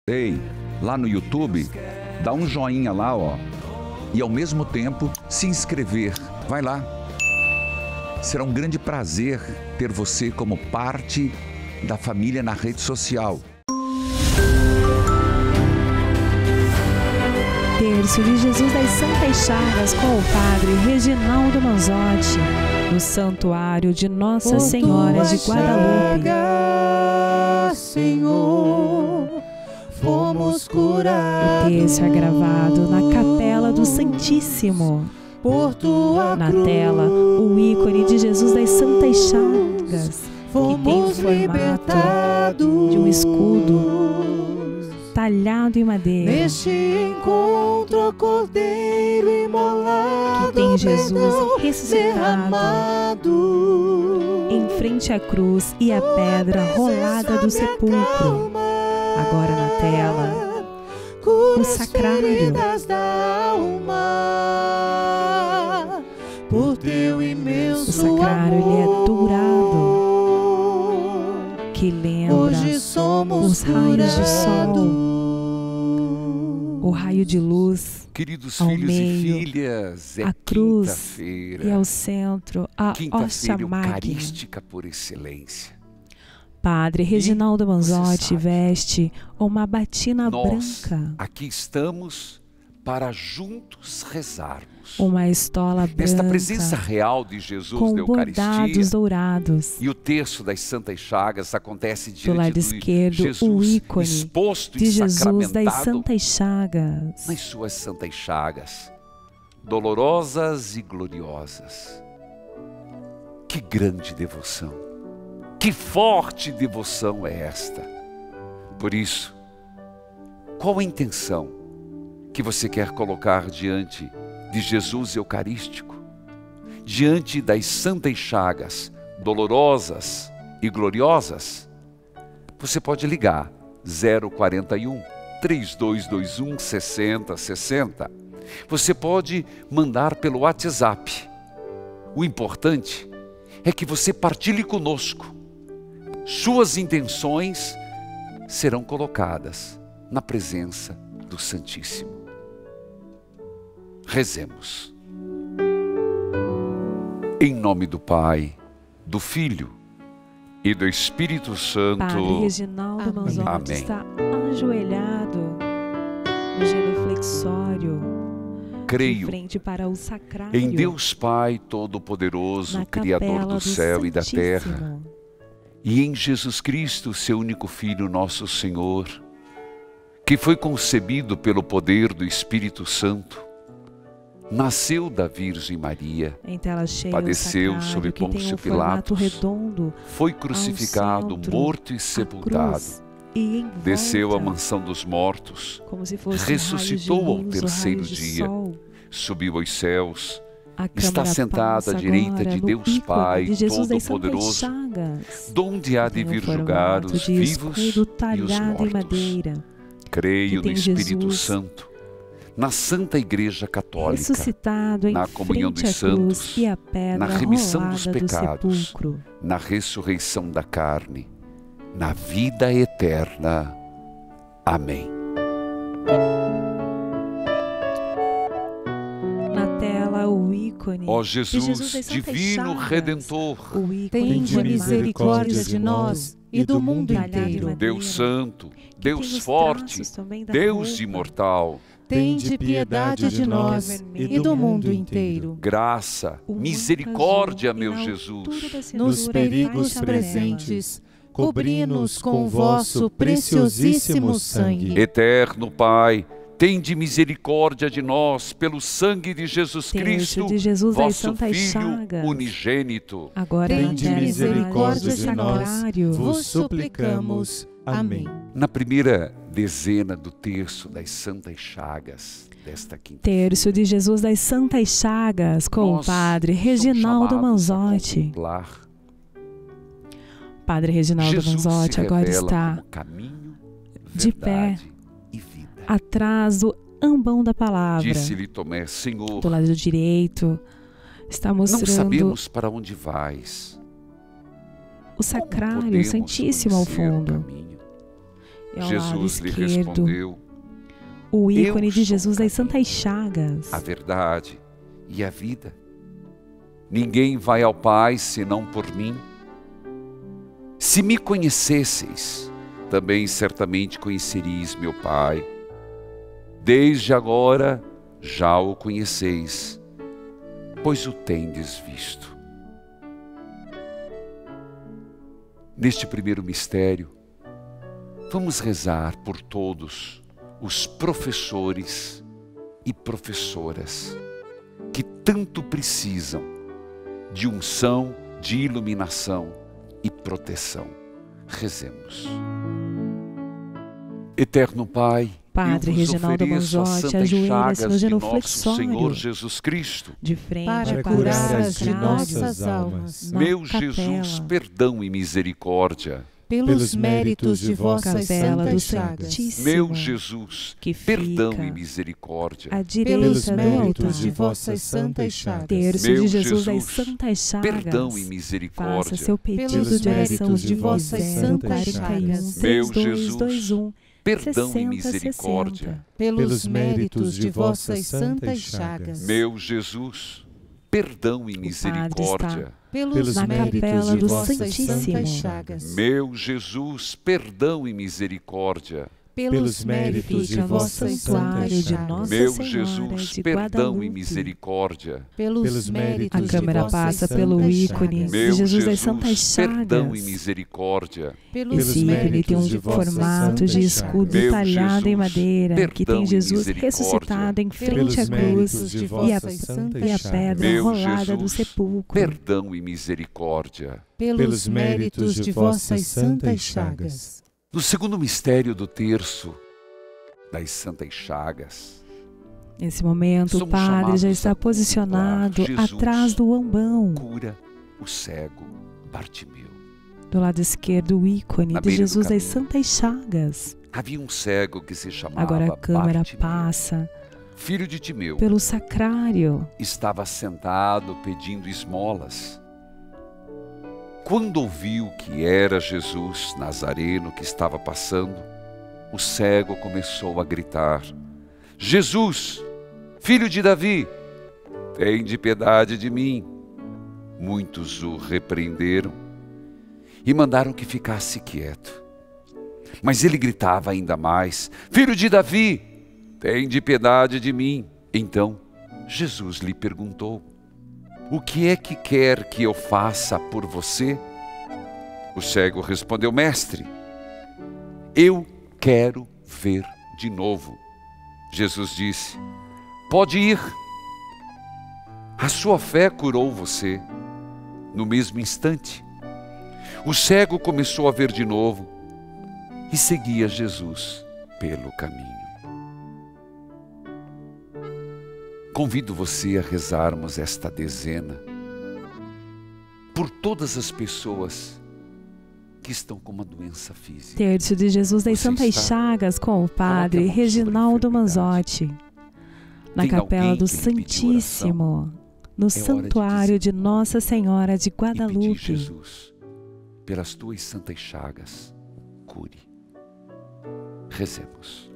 Ei, lá no YouTube, dá um joinha lá, ó, e ao mesmo tempo se inscrever. Vai lá. Será um grande prazer ter você como parte da família na rede social. Terço de Jesus das Santas Chagas com o Padre Reginaldo Manzotti, no Santuário de Nossa Senhora de Guadalupe. Senhor, fomos curados. O terço é gravado na Capela do Santíssimo. Por tua Na cruz, tela, o ícone de Jesus das Santas Chagas, que tem o fomos formato de um escudo talhado em madeira, neste encontro, Cordeiro imolado, que tem Jesus perdão ressuscitado derramado, em frente à cruz e a pedra rolada do sepulcro. Agora na tela, o sacrário. Da alma, por teu imenso O sacrário ele é dourado, que lembra hoje somos os raios de sol, curados. o raio de luz, Queridos ao filhos meio, e filhas, é a cruz quinta-feira. e ao centro a hóstia Quinta-feira máquina. eucarística por excelência. Padre Reginaldo Manzotti sabe, veste uma batina Nós branca, aqui estamos para juntos rezarmos. uma estola Nesta presença branca real de Jesus com da Eucaristia. bordados dourados. E o terço das Santas Chagas acontece Do diante lado de esquerdo, Jesus o ícone exposto de e Jesus das sacramentado Santas Chagas. nas suas santas chagas, dolorosas e gloriosas. Que grande devoção, que forte devoção é esta! Por isso, qual a intenção que você quer colocar diante de Jesus Eucarístico, diante das santas chagas dolorosas e gloriosas? Você pode ligar 041 3221 6060. Você pode mandar pelo WhatsApp. O importante é que você partilhe conosco. Suas intenções serão colocadas na presença do Santíssimo. Rezemos. Em nome do Pai, do Filho e do Espírito Santo. Padre Reginaldo Manzotti Amém. está ajoelhado no genuflexório, de Creio frente para o sacrário, em Deus Pai Todo-Poderoso, na Criador Capela do céu e da terra, Santíssimo, e em Jesus Cristo, seu único Filho, nosso Senhor, que foi concebido pelo poder do Espírito Santo, nasceu da Virgem Maria, em tela cheia, padeceu o sacrário, sob que tem Pôncio um formato Pilatos, redondo, foi crucificado, centro, morto e a sepultado, cruz, e em desceu à volta, mansão dos mortos, como se fosse ressuscitou raios de ao luz, ou terceiro raios de dia, sol. subiu aos céus, A está câmara sentado passa à direita agora de no Deus ícone Pai de Jesus das Santas Todo-Poderoso, Chagas, donde há de tem um vir julgar formato os de vivos escudo e os talhado em mortos. madeira, Creio que no tem Espírito Jesus Santo, na Santa Igreja Católica, ressuscitado em na comunhão frente à dos cruz santos, e a pedra na remissão rolada dos do pecados, sepulcro. na ressurreição da carne, na vida eterna. Amém. Na tela, o ícone Ó de Jesus Jesus, das Santas Divino Chagas, Redentor, o ícone Tende formato misericórdia de nós e do mundo talhado em inteiro. madeira, Deus Santo, que Deus tem os Forte, traços também da Deus roupa, Imortal, Tende piedade de nós e do mundo inteiro. graça, o manto misericórdia, azul, e meu na Jesus, altura da cintura, Nos perigos faixa amarela. presentes, cobri-nos com vosso preciosíssimo sangue. Eterno Pai, tende misericórdia de nós pelo sangue de Jesus Terço Cristo, de Jesus das vosso Santas Filho Chagas. unigênito. Agora na Tende tela misericórdia do de nós, sacrário, vos suplicamos. Amém. Na primeira dezena do terço das Santas Chagas desta quinta, Terço de Jesus das Santas Chagas, com o nós Padre somos Reginaldo chamados a Manzotti. contemplar. Padre Reginaldo Jesus Manzotti se agora revela está como caminho, de pé, verdade e vida. atrás do ambão da palavra, Disse-lhe Tomé: Senhor, do lado direito, está não mostrando sabemos para onde vais. o sacrário, o Podemos Santíssimo ao conhecer o fundo. caminho? E ao Jesus lado lhe esquerdo, respondeu: o ícone Eu de sou Jesus o das caminho, Santas Chagas. a verdade e a vida. Ninguém vai ao Pai senão por mim. Se me conhecesseis, também certamente conheceríeis meu Pai. Desde agora já o conheceis, pois o tendes visto. Neste primeiro mistério, vamos rezar por todos os professores e professoras que tanto precisam de unção, de iluminação e proteção. Rezemos. Eterno Pai, Padre eu vos Reginaldo ofereço as Manzotti, santas ajoelha-se no chagas de nosso genuflexório, Senhor Jesus Cristo, de frente para para curar o as de sacrário, nossas almas. na meu capela, Jesus, perdão e misericórdia. Pelos méritos de vossas capela do santas chagas. Santíssimo, Meu Jesus, que perdão fica e misericórdia. à Pelos direita do méritos altar. de vossas santas chagas. Terço Meu de Jesus das Jesus, Santas Chagas, Perdão e faça misericórdia. seu pedido Pelos de oração méritos de de vossas santas 041 chagas. Meu 3221 Perdão e 60 misericórdia. 60. Pelos méritos de vossas santas chagas. Meu Jesus, perdão e misericórdia. Pelos na méritos capela de do vossas Santíssimo. santas chagas. Meu Jesus, perdão e misericórdia. Pelos méritos de Fica no vossas santuário santas de chagas. Nossa Meu Senhora Jesus, de perdão Guadalupe. e misericórdia. Pelos méritos A de câmera vossas passa santas pelo ícone chagas. Meu de Jesus das Santas Jesus, perdão e Chagas. misericórdia. Esse ícone tem um formato de escudo Meu talhado em Jesus, madeira, que perdão tem e Jesus misericórdia. ressuscitado em frente à Pelos cruz méritos de e a, vossas santas e a chagas. pedra Meu rolada do Jesus, sepulcro. Perdão e misericórdia. Pelos méritos de vossas santas chagas. No segundo mistério do terço das Santas Chagas, Nesse momento, o somos padre já chamados está a posicionado contemplar Jesus. atrás do ambão. cura o cego Bartimeu. Do lado esquerdo, o ícone Na de beira do Jesus das caminho. Santas Chagas. Havia um cego que se chamava Agora a câmera Bartimeu, passa filho de Timeu. pelo sacrário. Estava sentado pedindo esmolas. Quando ouviu que era Jesus Nazareno que estava passando, o cego começou a gritar: Jesus, filho de Davi, tende piedade de mim. Muitos o repreenderam e mandaram que ficasse quieto. Mas ele gritava ainda mais: Filho de Davi, tende piedade de mim. Então Jesus lhe perguntou: O que é que quer que eu faça por você? O cego respondeu: Mestre, eu quero ver de novo. Jesus disse: Pode ir. A sua fé curou você. No mesmo instante, o cego começou a ver de novo e seguia Jesus pelo caminho. Convido você a rezarmos esta dezena por todas as pessoas que estão com uma doença física. Terço de Jesus das Você Santas está? Chagas com o padre Coloque a mão sobre a Reginaldo enfermidade. Manzotti. Na Tem capela alguém do que lhe pediu Santíssimo, no de santuário de Nossa Senhora de E pedir, Guadalupe. Jesus, pelas tuas santas chagas, cure. Rezemos.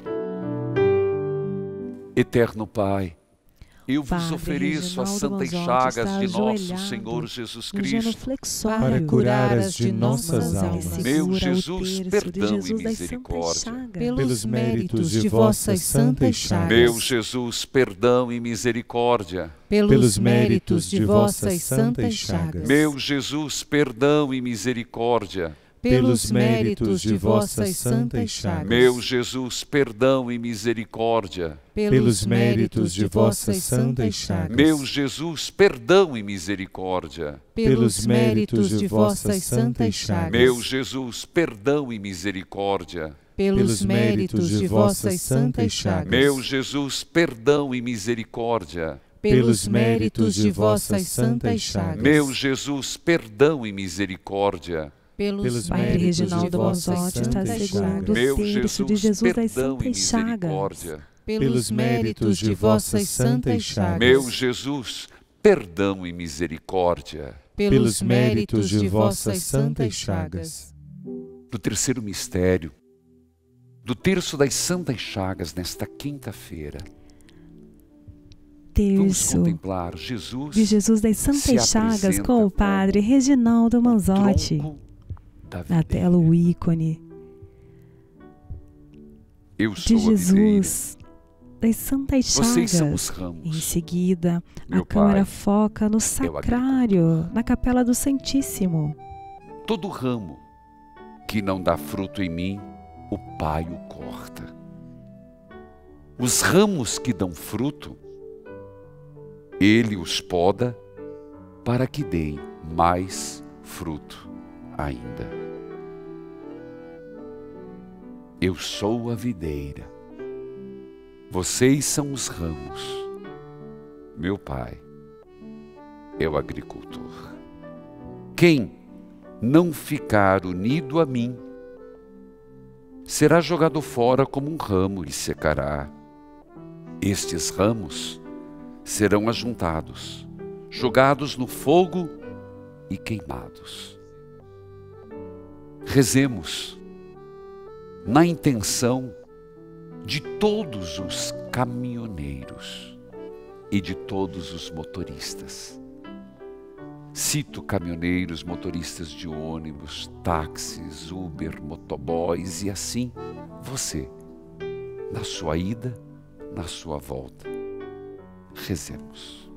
Eterno Pai, eu vos Padre ofereço as Reginaldo santas Manzotti chagas está de nosso ajoelhado Senhor Jesus No Cristo. genuflexório. Para curar as de nossas Ele almas. segura Meu o Jesus, terço perdão de e Jesus das Santas misericórdia. Chagas. Pelos méritos de vossas santas chagas. Meu Jesus, perdão e misericórdia. Pelos méritos de vossas santas chagas. Meu Jesus, perdão e misericórdia. Pelos méritos de vossas santas chagas. Meu Jesus, perdão e misericórdia. Pelos méritos de vossas santas chagas. Meu Jesus, perdão e misericórdia. Pelos méritos de vossas santas chagas. Meu Jesus, perdão e misericórdia. Pelos méritos de vossas santas chagas. Meu Jesus, perdão e misericórdia. Pelos méritos de vossas santas chagas. Meu Jesus, perdão e misericórdia. Pelos Padre méritos de Reginaldo vossas Manzotti está santas segundo o Meu terço de Jesus, Jesus das perdão e Santas Chagas. misericórdia. Pelos méritos de vossas santas chagas. Meu Jesus, perdão e misericórdia. Pelos méritos de vossas santas chagas. No terceiro mistério, do Terço das Santas Chagas nesta quinta-feira. Vamos Terço contemplar Jesus de Jesus das Santas Chagas com o Padre Reginaldo Manzotti. Na tela o ícone de Jesus das Santas Chagas. Em seguida, a câmera foca no sacrário, na capela do Santíssimo. Todo ramo que não dá fruto em mim, o Pai o corta. Os ramos que dão fruto, Ele os poda para que deem mais fruto ainda. Eu sou a videira, vocês são os ramos, meu Pai é o agricultor. Quem não ficar unido a mim, será jogado fora como um ramo e secará. Estes ramos serão ajuntados, jogados no fogo e queimados. Rezemos na intenção de todos os caminhoneiros e de todos os motoristas. Cito caminhoneiros, motoristas de ônibus, táxis, Uber, motoboys e assim você, na sua ida, na sua volta. Rezemos.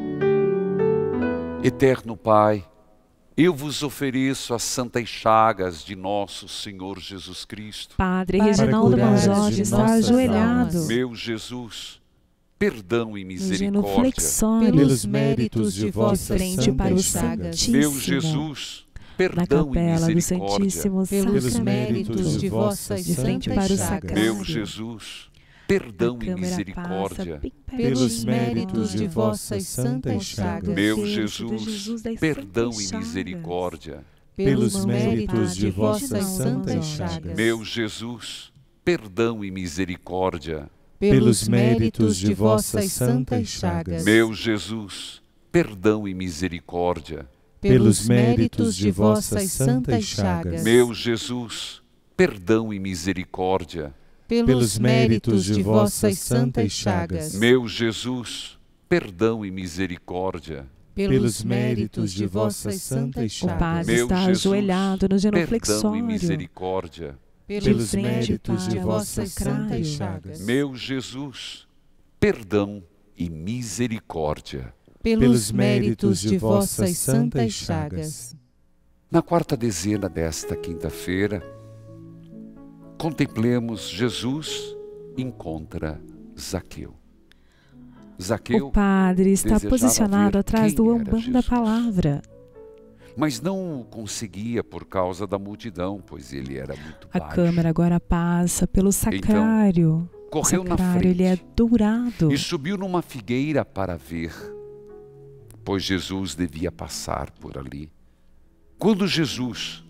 Eterno Pai, eu vos ofereço as santas chagas de nosso Senhor Jesus Cristo. Padre Reginaldo Manzotti está ajoelhado. Meu Jesus, perdão e misericórdia. Pelos méritos de vossas santas chagas. Meu Jesus, perdão e misericórdia. Pelos méritos de vossas santas chagas. Meu Jesus, perdão e misericórdia. Pelos méritos de vossas santas chagas. Meu Jesus, perdão e misericórdia. Pelos méritos de vossas santas chagas. Meu Jesus, perdão e misericórdia. Pelos méritos de vossas santas chagas. Meu Jesus, perdão e misericórdia. Pelos méritos de vossas santas chagas. Meu Jesus, perdão e misericórdia. Pelos méritos de vossas santas chagas. Meu Jesus, perdão e misericórdia. Pelos méritos de vossas santas chagas. O Padre está ajoelhado no genuflexório. Perdão e misericórdia. Pelos méritos de vossas santas chagas. Meu Jesus, perdão e misericórdia. Pelos méritos de vossas santas chagas. Na quarta dezena desta quinta-feira, contemplemos Jesus encontra Zaqueu. Zaqueu, o Padre está posicionado atrás do ambão da palavra. Mas não o conseguia por causa da multidão, pois ele era muito baixo. A câmera agora passa pelo sacrário. Então, correu na frente, ele é dourado. E subiu numa figueira para ver, pois Jesus devia passar por ali. Quando Jesus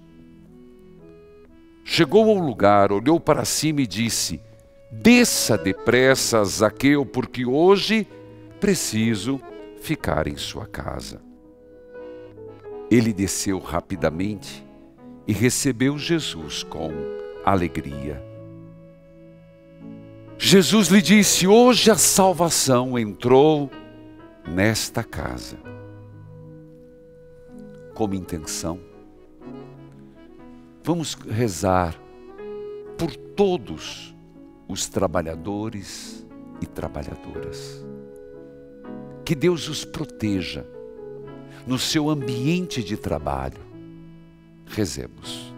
chegou ao lugar, olhou para cima e disse: desça depressa, Zaqueu, porque hoje preciso ficar em sua casa. Ele desceu rapidamente e recebeu Jesus com alegria. Jesus lhe disse: hoje a salvação entrou nesta casa. Como intenção, vamos rezar por todos os trabalhadores e trabalhadoras. Que Deus os proteja no seu ambiente de trabalho. Rezemos.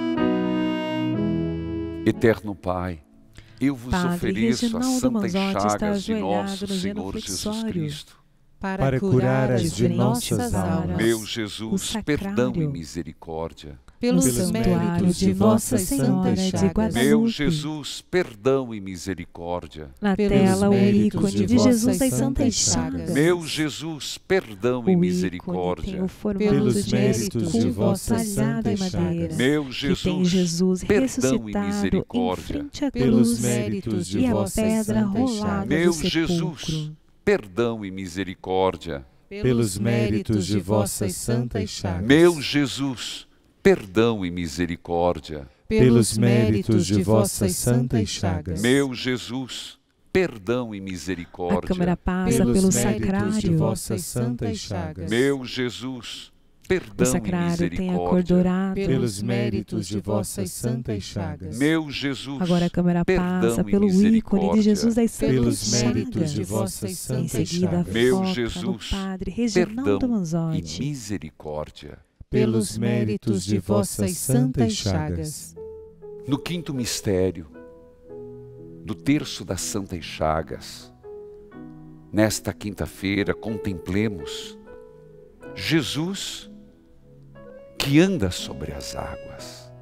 Eterno Pai, eu vos ofereço as santas chagas de nosso Senhor Jesus Cristo, para curar as de nossas almas. Meu Jesus, perdão e misericórdia. Pelos méritos de vossas santas chagas. Meu Jesus, perdão e misericórdia. Na tela o ícone de Jesus das Santas Chagas. Meu Jesus, perdão e misericórdia. Pelos méritos de vossas santas chagas. Meu Jesus, perdão e misericórdia. Pelos méritos de vossas santas chagas. Meu Jesus, perdão e misericórdia. Pelos méritos de vossas santas chagas. Meu Jesus, perdão e misericórdia. pelos méritos de vossas santas chagas. Meu Jesus, perdão e misericórdia. A câmara passa pelo sacrário de vossas santas chagas. Meu Jesus, perdão o sacrário e tem a cor misericórdia. dourada. Pelos méritos de vossas santas chagas. Meu Jesus, Agora a câmara perdão passa e pelo ícone de Jesus das santas pelos méritos chagas. de vossas Em santas seguida, chagas. Meu foca Jesus, no Padre Reginaldo perdão e Manzotti. misericórdia. Pelos méritos de vossas santas chagas. No quinto mistério, do terço das Santas Chagas, nesta quinta-feira, contemplemos Jesus que anda sobre as águas.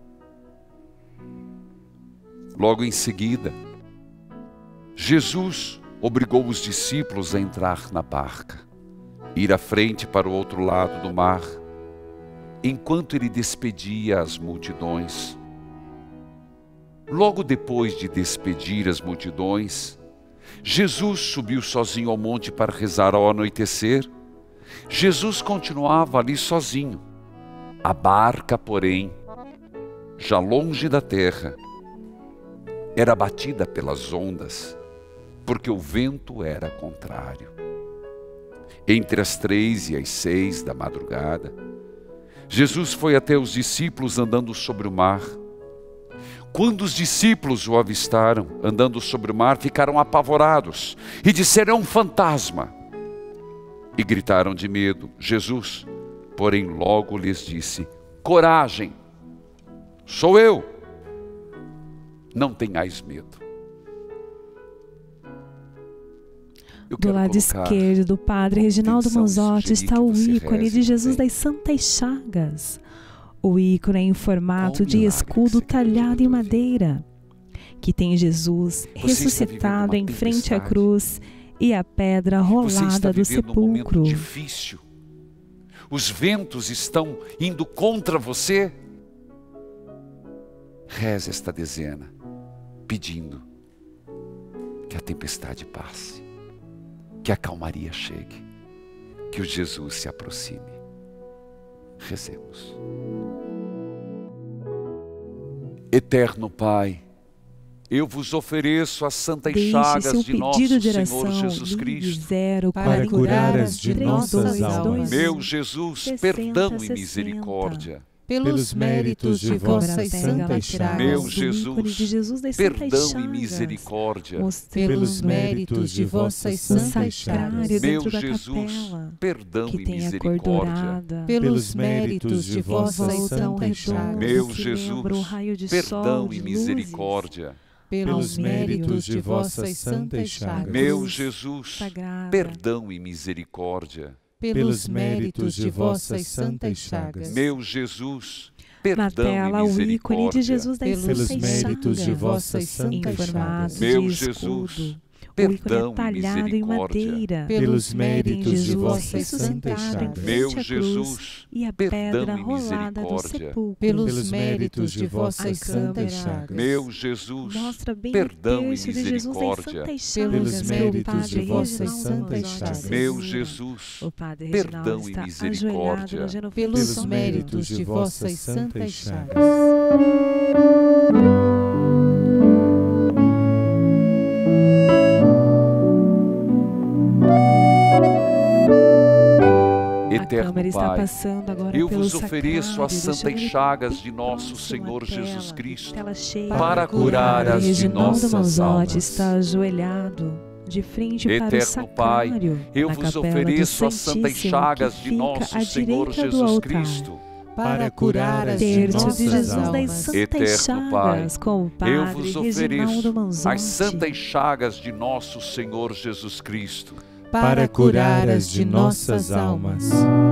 Logo em seguida, Jesus obrigou os discípulos a entrar na barca, ir à frente para o outro lado do mar, enquanto ele despedia as multidões. Logo depois de despedir as multidões, Jesus subiu sozinho ao monte para rezar ao anoitecer. Jesus continuava ali sozinho. A barca, porém, já longe da terra, era batida pelas ondas, porque o vento era contrário. Entre as 3 e as 6 da madrugada, Jesus foi até os discípulos andando sobre o mar. Quando os discípulos o avistaram andando sobre o mar, ficaram apavorados e disseram: é um fantasma. E gritaram de medo. Jesus, porém, logo lhes disse: coragem, sou eu, não tenhais medo. Do lado esquerdo do Padre Reginaldo Manzotti está o ícone de Jesus das Santas Chagas. O ícone é em formato de escudo talhado em madeira, que tem Jesus ressuscitado em frente à cruz e a pedra rolada do sepulcro. Difícil. Os ventos estão indo contra você. Reze esta dezena, pedindo que a tempestade passe, que a calmaria chegue, que o Jesus se aproxime. Rezemos. Eterno Pai, eu vos ofereço as santas chagas de nosso Senhor Jesus Cristo, para curar as de nossas almas. Meu Jesus, perdão e misericórdia. Pelos méritos de vossas santas chagas. Meu Jesus, perdão e misericórdia. Pelos méritos de vossas santas chagas. Meu Jesus, perdão e misericórdia. Pelos méritos de vossas santas chagas. Meu Jesus, perdão e misericórdia. Pelos méritos de vossas santas chagas. Meu Jesus, perdão e misericórdia. Pelos méritos de vossas santas chagas. Meu Jesus, perdão na tela, e misericórdia. O ícone de Jesus das pelos santas méritos chagas, de vossas santas chagas. Meu de Jesus, escudo. perdão o ícone é talhado em madeira, pelos méritos de Jesus vossas santas chagas. Meu Jesus, e a perdão pedra e rolada do misericórdia. sepulcro. Pelos méritos de vossas santas chagas. Meu Jesus, Mostra bem perdão o e terço de Jesus das misericórdia. santas chagas, Pelos méritos de Padre vossas Reginaldo santas Manzotti chagas. Meu Zezé. Jesus, O Padre perdão Reginaldo e está misericórdia. ajoelhado no genuflexo Pelos sombrio. méritos de vossas santas chagas. Eterno Pai, passando agora eu pelo vos ofereço as sacrário, santas deixando chagas de ele nosso próximo Senhor à tela, Jesus Cristo, tela cheia. para curar as de Reginaldo nossas Manzotti almas. está ajoelhado de frente para o Eterno sacrário, Pai, eu na vos capela ofereço do as santas Santíssimo, chagas que de fica nosso à Senhor direita do Jesus altar. Cristo, para curar as de Terço de nossas Jesus das almas. santas Eterno Pai, chagas, com o eu Padre vos Reginaldo ofereço Manzotti. as santas chagas de nosso Senhor Jesus Cristo, para curar as de nossas almas.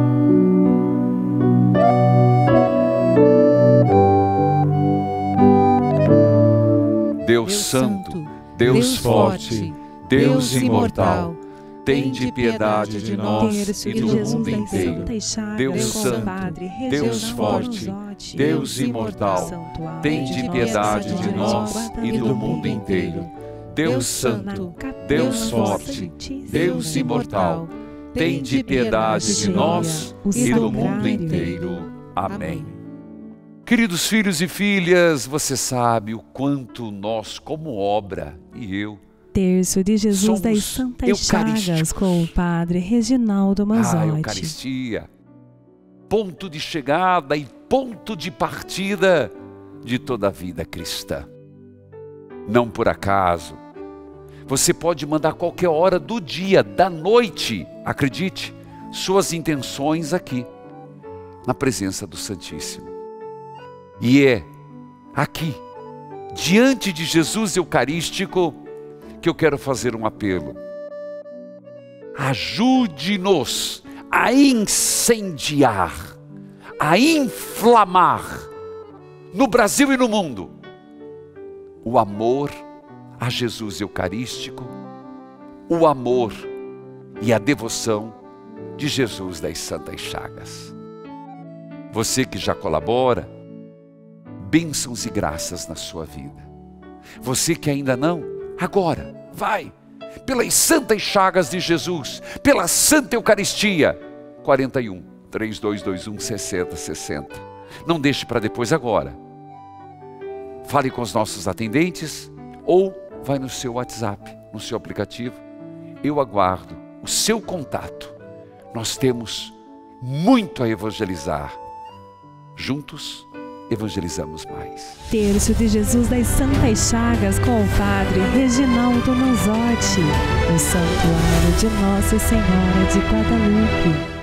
Deus Santo, Deus Forte, Deus Imortal, tende piedade de nós Terço e de do Jesus mundo das inteiro. santas chagas, Deus com o Santo, Padre Deus Reginaldo Forte, Manzotti. Deus Imortal, Santuário tende de piedade Nossa de Senhora nós Guadalupe. e do mundo inteiro. Deus Santo, Deus Forte, Deus Imortal, tende piedade de nós e do mundo inteiro. Amém. Queridos filhos e filhas, você sabe o quanto nós, como obra, e eu, Terço de Jesus das Santas Chagas, com o Padre Reginaldo Manzotti. A Eucaristia, ponto de chegada e ponto de partida de toda a vida cristã. Não por acaso, você pode mandar qualquer hora do dia, da noite, acredite, suas intenções aqui, na presença do Santíssimo. E é aqui, diante de Jesus Eucarístico, que eu quero fazer um apelo. Ajude-nos a incendiar, a inflamar, no Brasil e no mundo, o amor a Jesus Eucarístico, o amor e a devoção de Jesus das Santas Chagas. Você que já colabora, bênçãos e graças na sua vida. Você que ainda não, agora, vai, pelas Santas Chagas de Jesus, pela Santa Eucaristia, 41 3221 6060. Não deixe para depois agora. Fale com os nossos atendentes ou vai no seu WhatsApp, no seu aplicativo. Eu aguardo o seu contato. Nós temos muito a evangelizar. Juntos, evangelizamos mais. Terço de Jesus das Santas Chagas com o Padre Reginaldo Manzotti, no Santuário de Nossa Senhora de Guadalupe.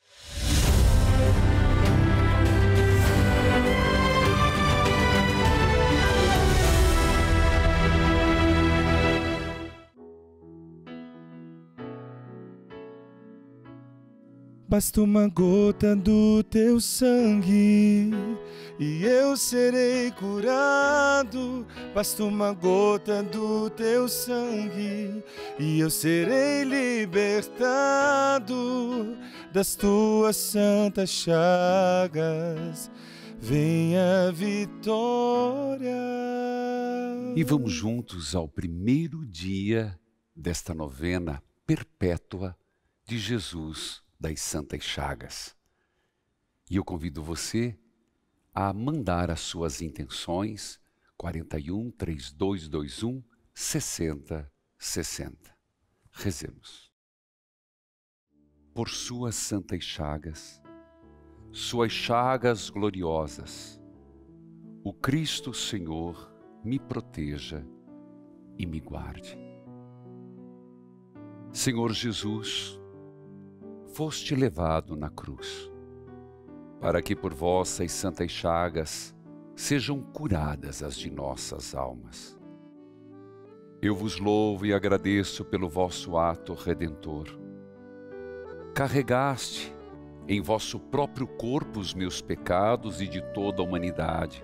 Basta uma gota do teu sangue e eu serei curado. Basta uma gota do teu sangue e eu serei libertado das tuas santas chagas. Venha a vitória. E vamos juntos ao primeiro dia desta novena perpétua de Jesus das Santas Chagas. E eu convido você a mandar as suas intenções 41 3221 6060. Rezemos. Por suas santas chagas, suas chagas gloriosas, o Cristo Senhor me proteja e me guarde. Senhor Jesus, foste levado na cruz, para que por vossas santas chagas sejam curadas as de nossas almas. Eu vos louvo e agradeço pelo vosso ato redentor. Carregaste em vosso próprio corpo os meus pecados e de toda a humanidade.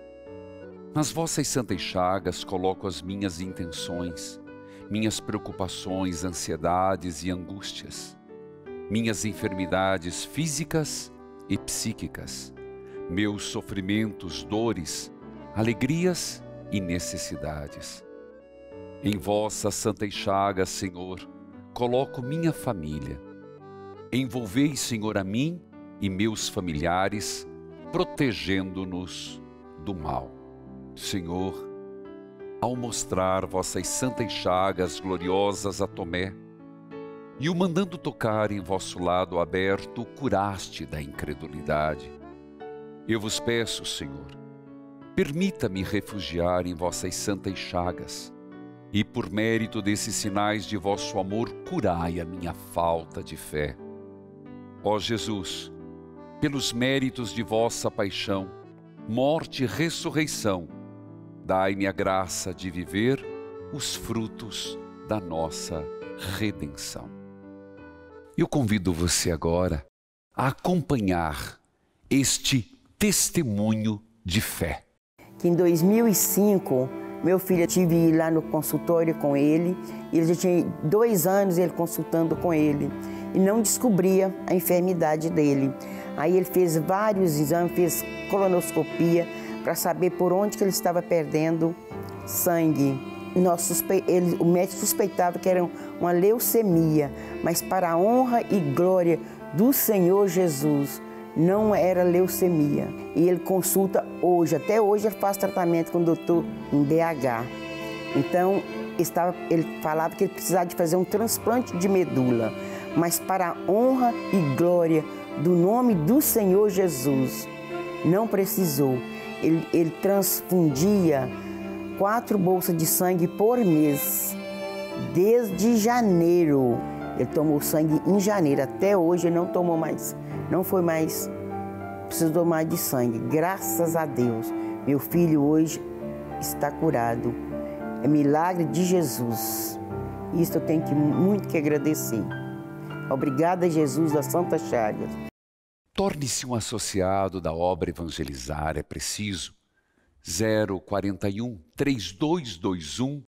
Nas vossas santas chagas coloco as minhas intenções, minhas preocupações, ansiedades e angústias, minhas enfermidades físicas e psíquicas, meus sofrimentos, dores, alegrias e necessidades. Em vossas santas chagas, Senhor, coloco minha família. Envolvei, Senhor, a mim e meus familiares, protegendo-nos do mal. Senhor, ao mostrar vossas santas chagas gloriosas a Tomé, e o mandando tocar em vosso lado aberto, curaste da incredulidade. Eu vos peço, Senhor, permita-me refugiar em vossas santas chagas, e por mérito desses sinais de vosso amor, curai a minha falta de fé. Ó Jesus, pelos méritos de vossa paixão, morte e ressurreição, dai-me a graça de viver os frutos da nossa redenção. Eu convido você agora a acompanhar este testemunho de fé. Que em 2005, meu filho, eu estive lá no consultório com ele, e ele já tinha 2 anos ele consultando com ele, e não descobria a enfermidade dele. Aí ele fez vários exames, fez colonoscopia, para saber por onde que ele estava perdendo sangue. O médico suspeitava que era uma leucemia, mas para a honra e glória do Senhor Jesus, não era leucemia. E ele consulta hoje, até hoje ele faz tratamento com o doutor em BH. Então, ele falava que ele precisava de fazer um transplante de medula, mas para a honra e glória do nome do Senhor Jesus, não precisou. Ele transfundia 4 bolsas de sangue por mês, desde janeiro. Ele tomou sangue em janeiro, até hoje ele não tomou mais, precisou mais de sangue. Graças a Deus, meu filho hoje está curado. É milagre de Jesus. Isso eu tenho muito que agradecer. Obrigada, Jesus das Santas Chagas. Torne-se um associado da obra Evangelizar. É preciso 041 3221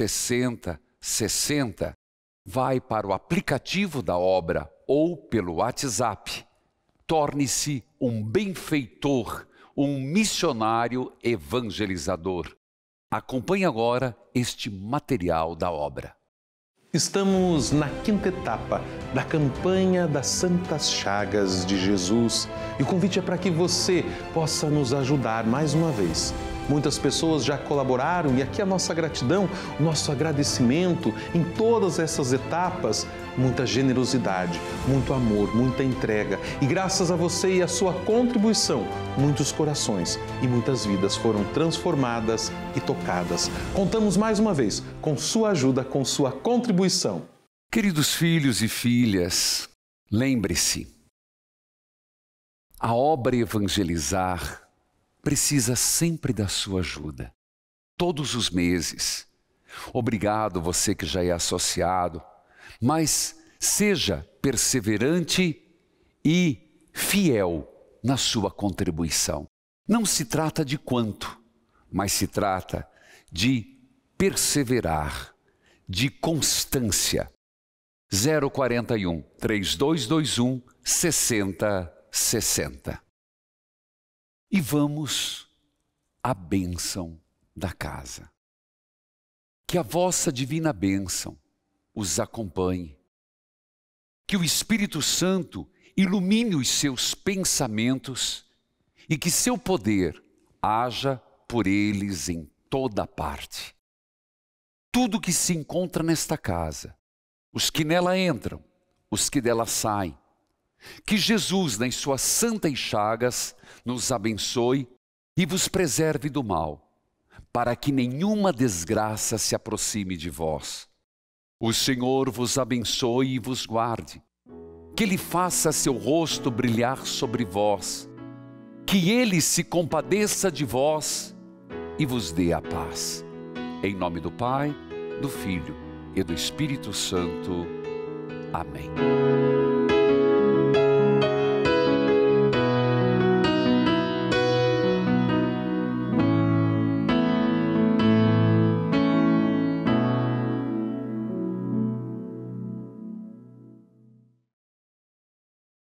6060. Vai para o aplicativo da obra ou pelo WhatsApp. Torne-se um benfeitor, um missionário evangelizador. Acompanhe agora este material da obra. Estamos na 5ª etapa da campanha das Santas Chagas de Jesus. E o convite é para que você possa nos ajudar mais uma vez. Muitas pessoas já colaboraram e aqui a nossa gratidão, o nosso agradecimento em todas essas etapas, muita generosidade, muito amor, muita entrega. E graças a você e a sua contribuição, muitos corações e muitas vidas foram transformadas e tocadas. Contamos mais uma vez com sua ajuda, com sua contribuição. Queridos filhos e filhas, lembre-se, a obra Evangelizar precisa sempre da sua ajuda, todos os meses. Obrigado você que já é associado, mas seja perseverante e fiel na sua contribuição. Não se trata de quanto, mas se trata de perseverar, de constância. 041 3221 6060. E vamos à bênção da casa. Que a vossa divina bênção os acompanhe. Que o Espírito Santo ilumine os seus pensamentos e que seu poder haja por eles em toda parte. Tudo que se encontra nesta casa, os que nela entram, os que dela saem, que Jesus, nas suas santas chagas, nos abençoe e vos preserve do mal, para que nenhuma desgraça se aproxime de vós. O Senhor vos abençoe e vos guarde, que Ele faça seu rosto brilhar sobre vós, que Ele se compadeça de vós e vos dê a paz. Em nome do Pai, do Filho e do Espírito Santo. Amém.